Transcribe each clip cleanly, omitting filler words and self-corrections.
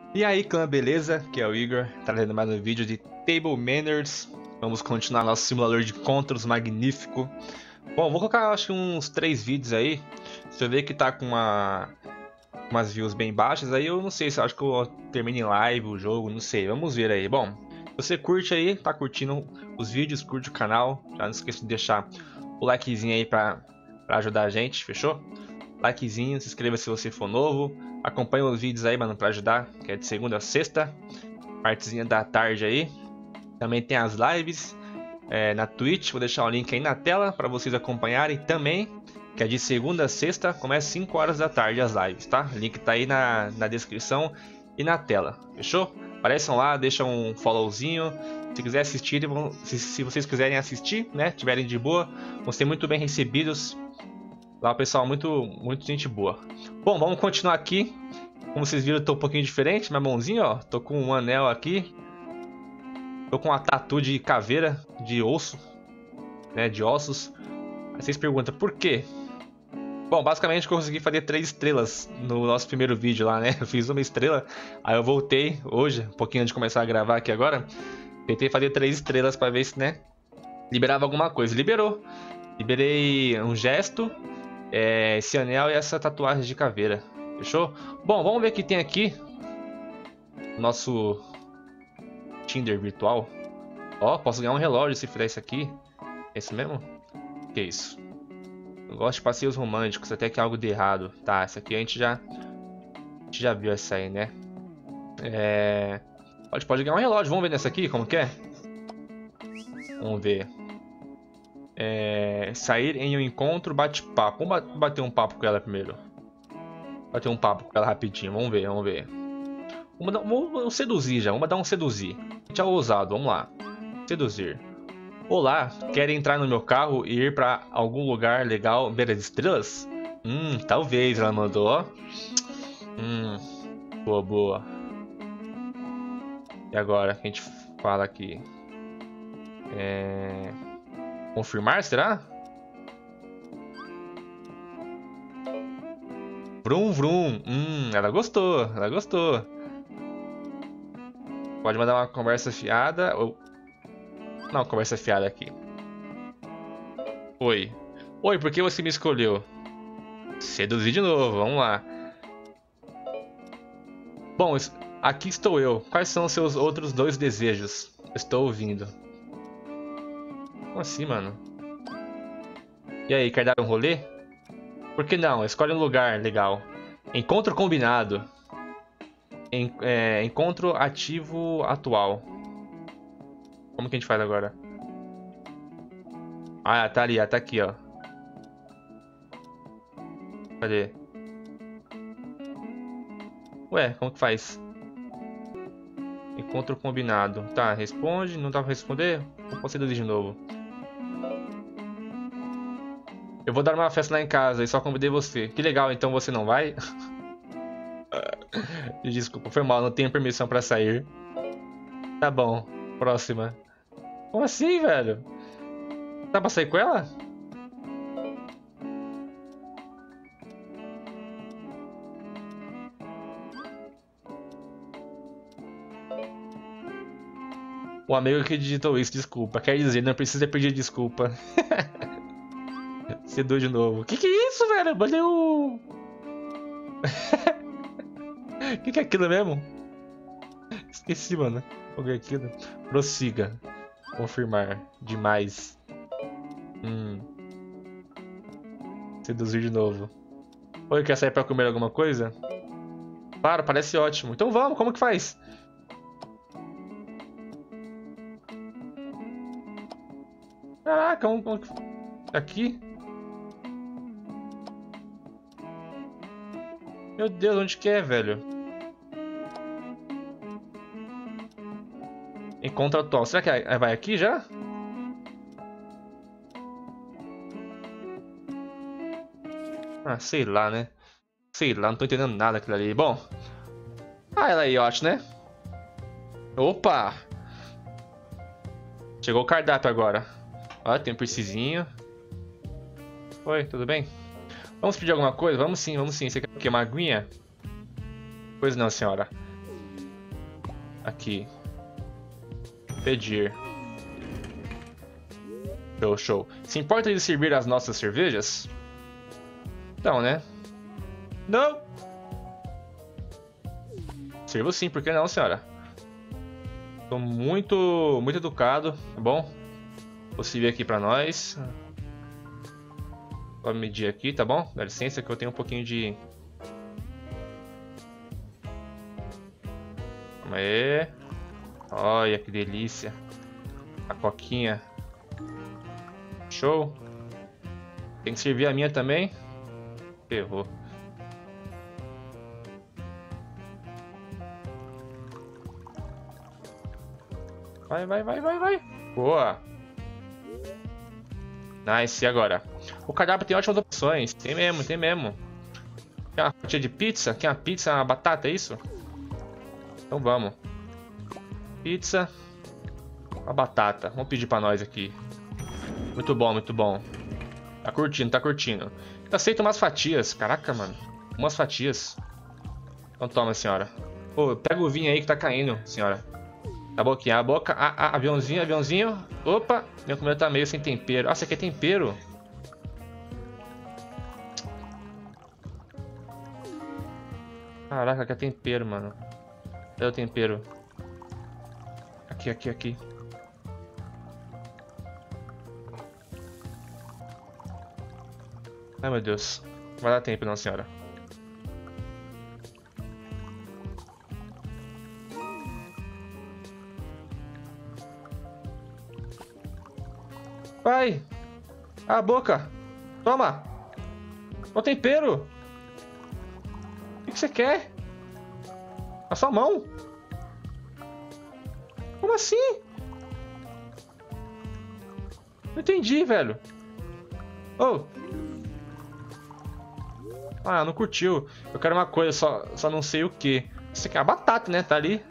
E aí, clã, beleza? Que é o Igor, trazendo mais um vídeo de Table Manners. Vamos continuar nosso simulador de encontros magnífico. Bom, vou colocar acho que uns 3 vídeos aí. Se eu ver que tá com umas views bem baixas, aí eu não sei se eu acho que eu termino em live o jogo, não sei. Vamos ver aí. Bom, se você curte aí, tá curtindo os vídeos, curte o canal. Já não esqueça de deixar o likezinho aí pra ajudar a gente, fechou? Likezinho, se inscreva se você for novo. Acompanhe os vídeos aí, mano, pra ajudar, que é de segunda a sexta, partezinha da tarde aí. Também tem as lives na Twitch, vou deixar o link aí na tela para vocês acompanharem também, que é de segunda a sexta, começa 5 horas da tarde as lives, tá? O link tá aí na descrição e na tela, fechou? Apareçam lá, deixam um followzinho. Se quiser assistir, se vocês quiserem assistir, né, tiverem de boa, vão ser muito bem recebidos. Lá, pessoal, muito gente boa. Bom, vamos continuar aqui. Como vocês viram, eu tô um pouquinho diferente. Minha mãozinha, ó, tô com um anel aqui. Tô com uma tatu de caveira, de osso, né, de ossos. Aí vocês perguntam, por quê? Bom, basicamente eu consegui fazer 3 estrelas no nosso primeiro vídeo lá, né? Eu fiz uma estrela, aí eu voltei hoje, um pouquinho antes de começar a gravar aqui agora. Tentei fazer 3 estrelas pra ver se, né, liberava alguma coisa. Liberou. Liberei um gesto, esse anel e essa tatuagem de caveira. Fechou? Bom, vamos ver o que tem aqui. Nosso Tinder virtual. Ó, posso ganhar um relógio se fizer isso aqui. É isso mesmo? Que é isso? Eu gosto de passeios românticos, até que algo de errado. Tá, essa aqui a gente já viu essa aí, né? Pode ganhar um relógio. Vamos ver nessa aqui, como que é? Vamos ver. Sair em um encontro, bate-papo. Vamos bater um papo com ela primeiro. Bater um papo com ela rapidinho. Vamos ver, vamos ver. Vamos seduzir já. Vamos dar um seduzir. A gente é ousado, vamos lá. Seduzir. Olá, quer entrar no meu carro e ir pra algum lugar legal beira de estrelas? Talvez, ela mandou, ó. Boa, boa. E agora, a gente fala aqui. Confirmar, será? Vrum, vrum. Ela gostou, ela gostou. Pode mandar uma conversa fiada ou... Não, conversa fiada aqui. Oi. Oi, por que você me escolheu? Seduzir de novo, vamos lá. Bom, aqui estou eu. Quais são os seus outros 2 desejos? Estou ouvindo. Como assim, mano? E aí, quer dar um rolê? Por que não? Escolhe um lugar legal. Encontro combinado. Encontro ativo atual. Como que a gente faz agora? Ah, tá ali, tá aqui, ó. Cadê? Ué, como que faz? Encontro combinado. Tá, responde. Não dá pra responder? Vou seduzir de novo. Eu vou dar uma festa lá em casa e só convidei você. Que legal, então você não vai? Desculpa, foi mal, não tenho permissão pra sair. Tá bom, próxima. Como assim, velho? Dá pra sair com ela? O amigo que digitou isso, desculpa. Quer dizer, não precisa pedir desculpa. Seduz de novo. Que é isso, velho? Mandei o... Que é aquilo mesmo? Esqueci, mano. O que é aquilo? Prossiga. Confirmar. Demais. Seduzir de novo. Oi, quer sair pra comer alguma coisa? Claro, parece ótimo. Então vamos, como que faz? Caraca, como que... Aqui? Meu Deus, onde que é, velho? Encontro atual. Será que vai aqui já? Ah, sei lá, né? Sei lá, não tô entendendo nada daquilo ali. Bom. Ah, ela aí, eu acho, né? Opa! Chegou o cardápio agora. Ó, tem um piercingzinho. Oi, tudo bem? Vamos pedir alguma coisa? Vamos sim, vamos sim. Você quer o quê? Uma aguinha? Pois não, senhora. Aqui. Pedir. Show, show. Se importa de servir as nossas cervejas? Não, né? Não! Sirvo sim, por que não, senhora? Tô muito educado, tá bom? Vou servir aqui pra nós. Vou medir aqui, tá bom? Dá licença que eu tenho um pouquinho de... Calma aí. Olha que delícia. A coquinha. Show. Tem que servir a minha também. Ferrou. Vai, vai, vai, vai, vai. Boa. Nice, e agora? O cardápio tem ótimas opções. Tem mesmo, tem mesmo. Quer uma fatia de pizza? Quer uma pizza, uma batata, é isso? Então vamos. Pizza. Uma batata. Vamos pedir pra nós aqui. Muito bom, muito bom. Tá curtindo, tá curtindo. Eu aceito umas fatias. Caraca, mano. Umas fatias. Então toma, senhora. Pô, pega o vinho aí que tá caindo, senhora. A boquinha, a boca. Aviãozinho, aviãozinho. Opa, minha comida tá meio sem tempero. Ah, você quer tempero? Caraca, quer tempero, mano. Cadê o tempero? Aqui, aqui, aqui. Ai, meu Deus. Não vai dar tempo não, senhora. Vai! A boca! Toma! O tempero! O que você quer? A sua mão! Como assim? Não entendi, velho. Oh! Ah, não curtiu. Eu quero uma coisa, só não sei o que. Você quer a batata, né? Tá ali.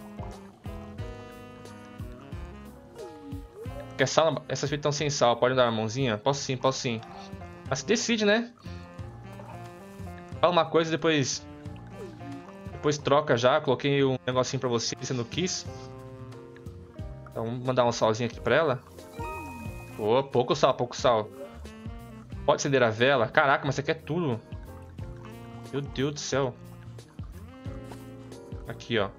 Quer sal? Essas fritas estão sem sal. Pode dar uma mãozinha? Posso sim, posso sim. Mas se decide, né? Fala uma coisa e depois troca já. Coloquei um negocinho pra você, você não quis. Então vamos mandar um salzinho aqui pra ela. Oh, pouco sal, pouco sal. Pode acender a vela? Caraca, mas você quer tudo. Meu Deus do céu. Aqui, ó.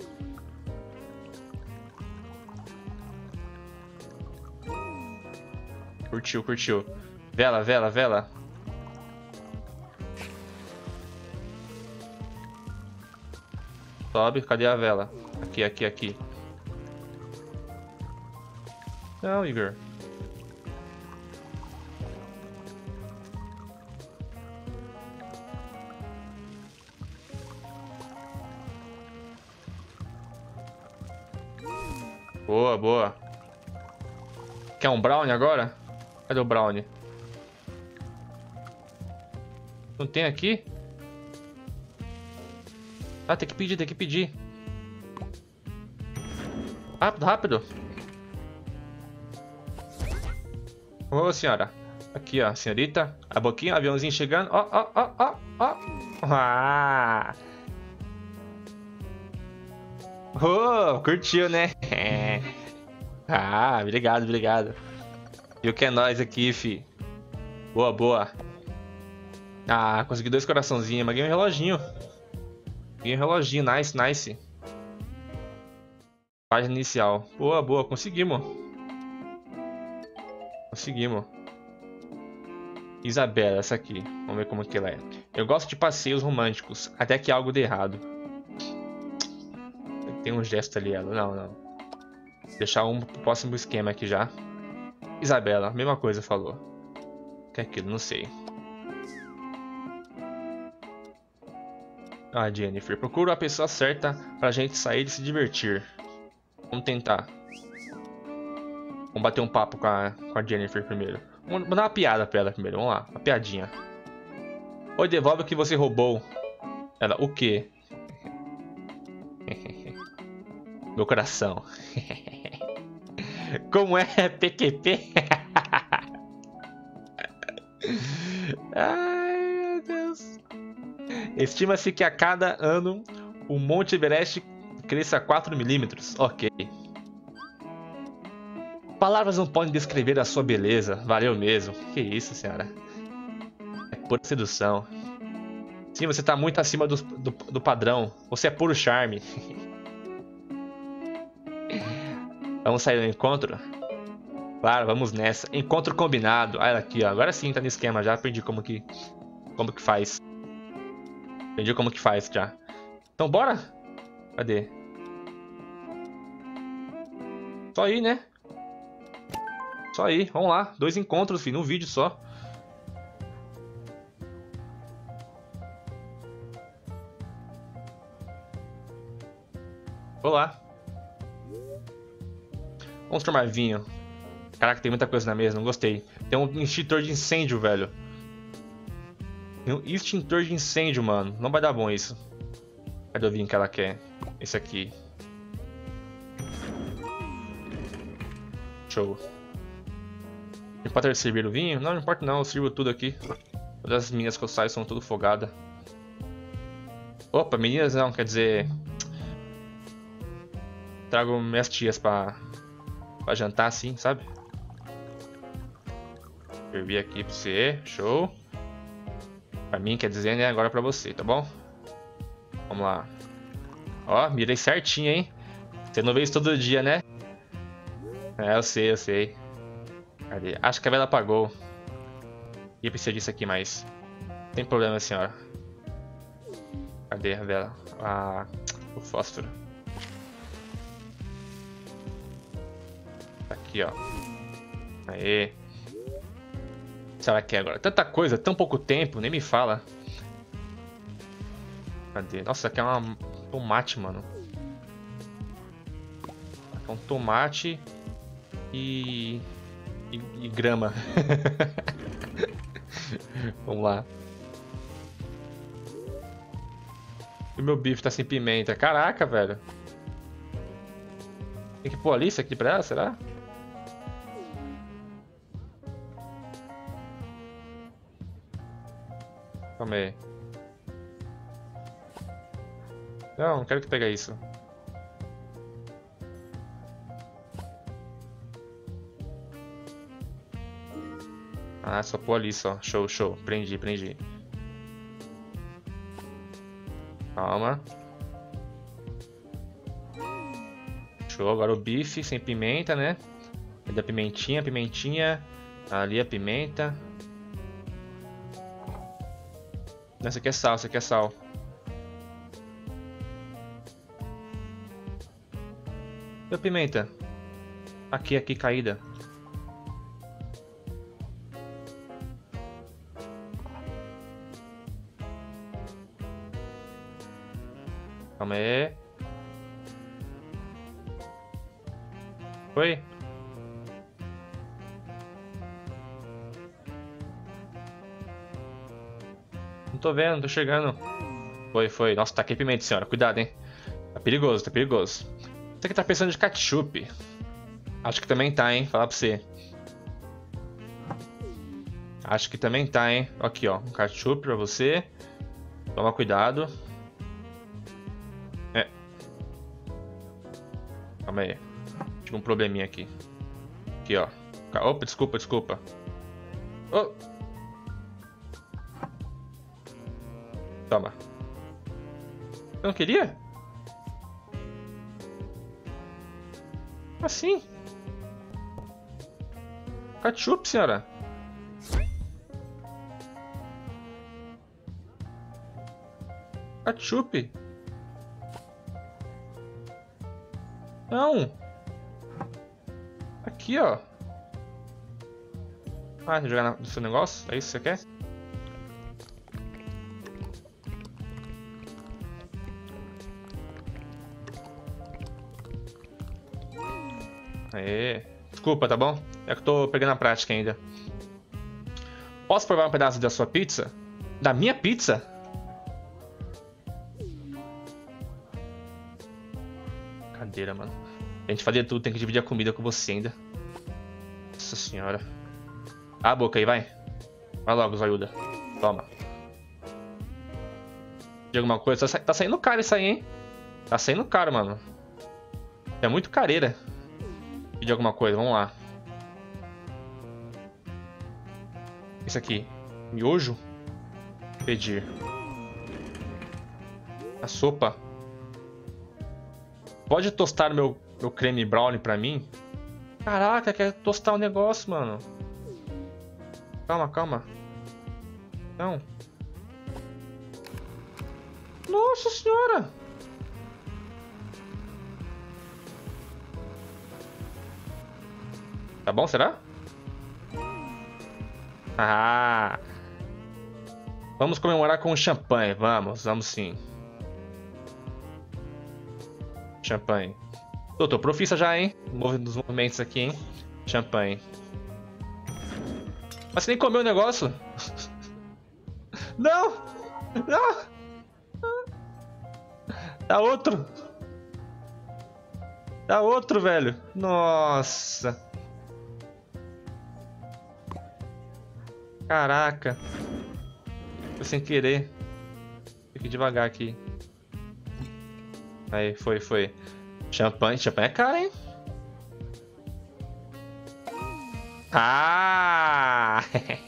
Curtiu, curtiu. Vela, vela, vela. Sobe, cadê a vela? Aqui, aqui, aqui. Não, Igor. Boa, boa. Quer um brownie agora? Cadê o brownie? Não tem aqui? Ah, tem que pedir, tem que pedir. Rápido, rápido. Ô, senhora. Aqui, ó, senhorita. A boquinha, aviãozinho chegando. Ó, ó, ó, ó, ó. Ah! Oh, curtiu, né? Ah, obrigado, obrigado. E o que é nóis aqui, fi? Boa, boa. Ah, consegui 2 coraçãozinhos, mas ganhei um reloginho. Ganhei um reloginho, nice, nice. Página inicial. Boa, boa, conseguimos. Conseguimos. Isabela, essa aqui. Vamos ver como que ela é. Eu gosto de passeios românticos, até que algo dê errado. Tem um gesto ali, ela. Não, não. Deixar um pro próximo esquema aqui já. Isabela, mesma coisa falou. O que é aquilo? Não sei. Ah, Jennifer. Procura a pessoa certa pra gente sair e se divertir. Vamos tentar. Vamos bater um papo com a Jennifer primeiro. Vamos mandar uma piada pra ela primeiro. Vamos lá, uma piadinha. Oi, devolve o que você roubou. Ela, o quê? Meu coração. Como é PQP? Ai, meu Deus. Estima-se que a cada ano o Monte Everest cresça 4 milímetros. Ok. Palavras não podem descrever a sua beleza. Valeu mesmo. Que isso, senhora. É pura sedução. Sim, você tá muito acima do padrão. Você é puro charme. Vamos sair do encontro? Claro, vamos nessa. Encontro combinado. Olha aqui, ó. Agora sim tá no esquema já. Aprendi como que faz. Aprendi como que faz já. Então bora? Cadê? Só ir, né? Só ir. Vamos lá. 2 encontros, filho. Num vídeo só. Olá. Vamos tomar vinho. Caraca, tem muita coisa na mesa, não gostei. Tem um extintor de incêndio, velho. Tem um extintor de incêndio, mano. Não vai dar bom isso. Cadê o vinho que ela quer? Esse aqui. Show. Não importa servir o vinho? Não, não importa não, eu sirvo tudo aqui. Todas as meninas que eu saio são tudo fogadas. Opa, meninas não, quer dizer... Trago minhas tias pra jantar assim, sabe? Servir aqui pra você, show. Pra mim, quer dizer, né? Agora pra você, tá bom? Vamos lá. Ó, mirei certinho, hein? Você não vê isso todo dia, né? É, eu sei, eu sei. Cadê? Acho que a vela apagou. E precisa disso aqui mais. Sem problema, senhora. Cadê a vela? Ah, o fósforo. Aqui, ó. Aê. Será que é agora? Tanta coisa, tão pouco tempo, nem me fala. Cadê? Nossa, aqui é um tomate, mano. Aqui é um tomate e grama. Vamos lá. E o meu bife tá sem pimenta. Caraca, velho. Tem que pôr ali isso aqui pra ela, será? Calma aí. Não quero que pegue isso. Ah, só pôr ali só. Show, show. Prendi, prendi. Calma. Show, agora o bife sem pimenta, né? Cadê a pimentinha, pimentinha. Ali a pimenta. Essa aqui é sal, essa aqui é sal. E a pimenta? Aqui, aqui, caída. Calma aí. Foi? Não tô vendo, não tô chegando. Foi. Nossa, taquei pimenta, senhora. Cuidado, hein. Tá perigoso, tá perigoso. Você aqui tá pensando de ketchup. Acho que também tá, hein. Falar pra você. Acho que também tá, hein. Aqui, ó. Um ketchup pra você. Toma cuidado. É. Calma aí. Tive um probleminha aqui. Aqui, ó. Opa, desculpa, desculpa. Oh. Toma. Eu não queria? Assim? Ketchup, senhora. Ketchup. Não. Aqui, ó. Ah, jogar no seu negócio? É isso que você quer? Aê. Desculpa, tá bom? É que eu tô pegando a prática ainda. Posso provar um pedaço da sua pizza? Da minha pizza? Cadeira, mano. A gente fazia tudo, tem que dividir a comida com você ainda. Nossa senhora. Abre a boca aí, vai. Vai logo, zoiuda. Toma. De alguma coisa. Tá saindo caro isso aí, hein? Tá saindo caro, mano. É muito careira. Pedir alguma coisa, vamos lá. Isso aqui. Miojo. Pedir. A sopa. Pode tostar meu creme brownie pra mim? Caraca, quer tostar o negócio, mano. Calma, calma. Não. Nossa senhora! Tá bom, será? Ah! Vamos comemorar com champanhe. Vamos sim. Champanhe. Tô profissa já, hein? Nos movimentos aqui, hein? Champanhe. Mas você nem comeu o negócio? Não! Não! Dá outro! Dá outro, velho! Nossa! Caraca! Foi sem querer. Fique devagar aqui. Aí, foi. Champanhe é caro, hein? Ah!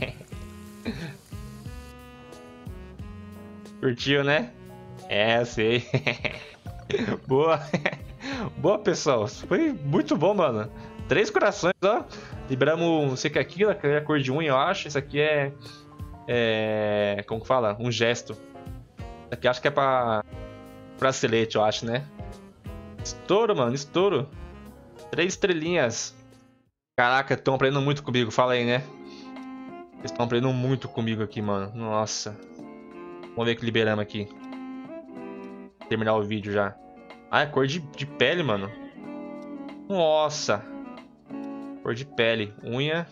Curtiu, né? É, sei. Boa. Boa, pessoal. Foi muito bom, mano. 3 corações, ó. Liberamos, não sei o que é aquilo, que é a cor de unha, eu acho. Isso aqui como que fala? Um gesto. Isso aqui acho que é pra bracelete, eu acho, né? Estouro, mano, estouro. 3 estrelinhas. Caraca, estão aprendendo muito comigo, fala aí, né? Eles estão aprendendo muito comigo aqui, mano. Nossa. Vamos ver o que liberamos aqui. Terminar o vídeo já. Ah, é cor de pele, mano. Nossa. Cor de pele. Unha.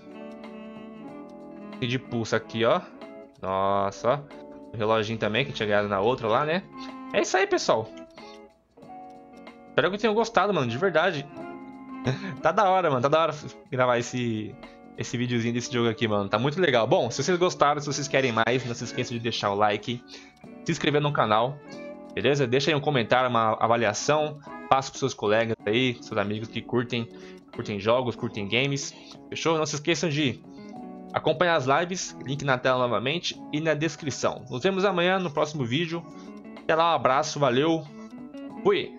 E de pulso aqui, ó. Nossa, ó. O reloginho também, que tinha ganhado na outra lá, né? É isso aí, pessoal. Espero que tenham gostado, mano, de verdade. Tá da hora, mano. Tá da hora gravar esse videozinho desse jogo aqui, mano. Tá muito legal. Bom, se vocês gostaram, se vocês querem mais, não se esqueçam de deixar o like, se inscrever no canal, beleza? Deixa aí um comentário, uma avaliação. Passa pros seus colegas aí, seus amigos que curtem jogos, curtem games. Fechou? Não se esqueçam de acompanhar as lives, link na tela novamente e na descrição. Nos vemos amanhã no próximo vídeo. Até lá, um abraço, valeu, fui!